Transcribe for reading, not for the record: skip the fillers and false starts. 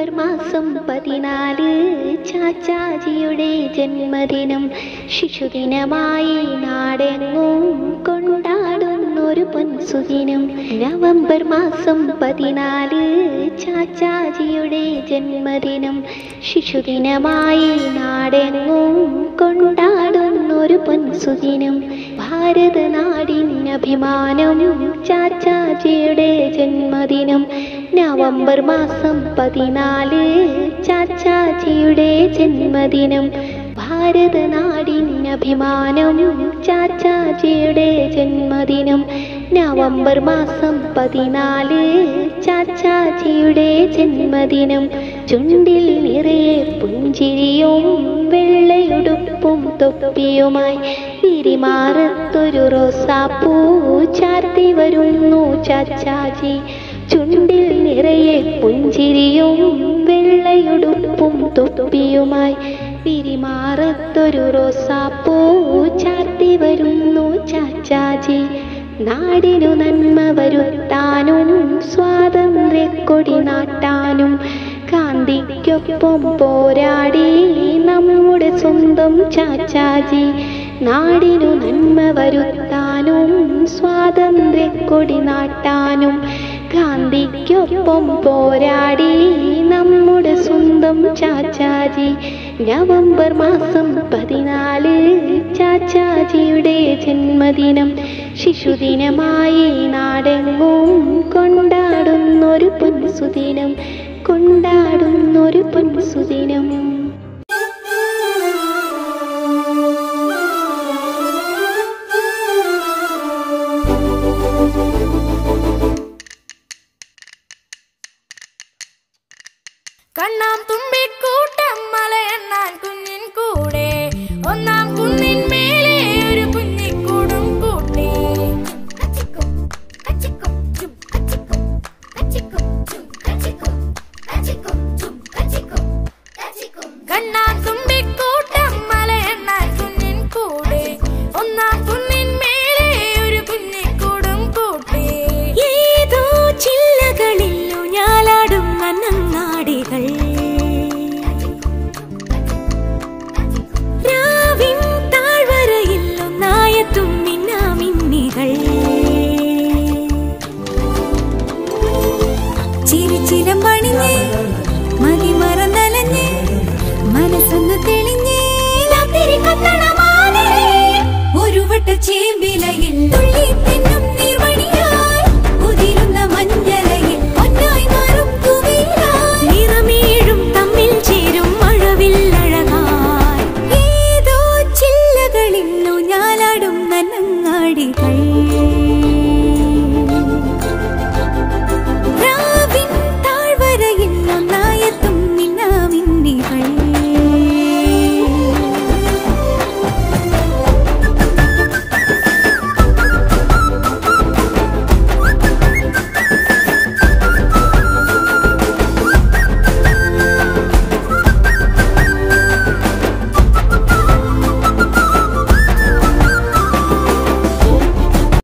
November മാസം 14 ചാച്ചാജിയുടെ ജന്മദിനം. ശിശുദിനമായി നാടെങ്ങും കൊണ്ടാടുന്നൊരു പൊൻസുദിനം. നവംബർ മാസം 14 ചാച്ചാജിയുടെ ജന്മദിനം. ശിശുദിനമായി നാടെങ്ങും കൊണ്ടാടുന്നൊരു പൊൻസുദിനം. ഭാരത നാടിനഭിമാനം ചാച്ചാജിയുടെ ജന്മദിനം. നവംബർ മാസം 14 ചാച്ചാജിയുടെ ജന്മദിനം. ഭാരത നാടിനഭിമാനം ചാച്ചാജിയുടെ ജന്മദിനം. നവംബർ മാസം 14 ചാച്ചാജിയുടെ ജന്മദിനം. ചുണ്ടിൽ നിറയെ പുഞ്ചിരിയും വെള്ളയുടുപ്പും തൊപ്പിയുമായി വിരിമാറത്തൊരു റോസാപ്പൂ ചാർത്തി വരുന്നു ചാച്ചാജി. ചുണ്ടിൽ നിറയെ പുഞ്ചിരിയും വെള്ളയുടുപ്പും തൊപ്പിയുമായി വിരിമാറത്തൊരു റോസാപ്പൂ ചാർത്തി വരുന്നു ചാച്ചാജി. നാടിനു നന്മ വരുത്താനും സ്വാതന്ത്ര്യക്കൊടി നാട്ടാനും ഗാന്ധിക്കൊപ്പം പോരാടി നമ്മുടെ സ്വന്തം ചാച്ചാജി. നാടിനു നന്മ വരുത്താനും സ്വാതന്ത്ര്യക്കൊടി നാട്ടാനും ഗാന്ധിക്കൊപ്പം പോരാടി നമ്മുടെ സ്വന്തം ചാച്ചാജി. നവംബർ മാസം 14 ചാച്ചാജിയുടെ ജന്മദിനം. ശിശുദിനമായി നാടെങ്ങും കൊണ്ടാടുന്നൊരു പൊൻസുദിനം. കൊണ്ടാടുന്നൊരു പൊൻസുദിനം. കണ്ണാം തുമ്പിക്കൂട്ടം മലയണ്ണാൻ കുഞ്ഞിൻ കൂടെ ഒന്നാം കുന്നിൻ